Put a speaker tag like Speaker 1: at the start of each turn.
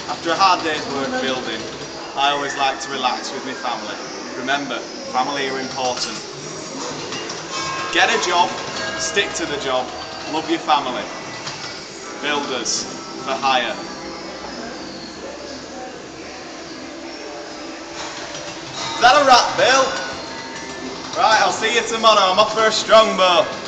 Speaker 1: After a hard day's work building, I always like to relax with my family. Remember, family are important. Get a job, stick to the job, love your family. Builders for hire. Is that a wrap, Bill? Right, I'll see you tomorrow. I'm off for a strongbow.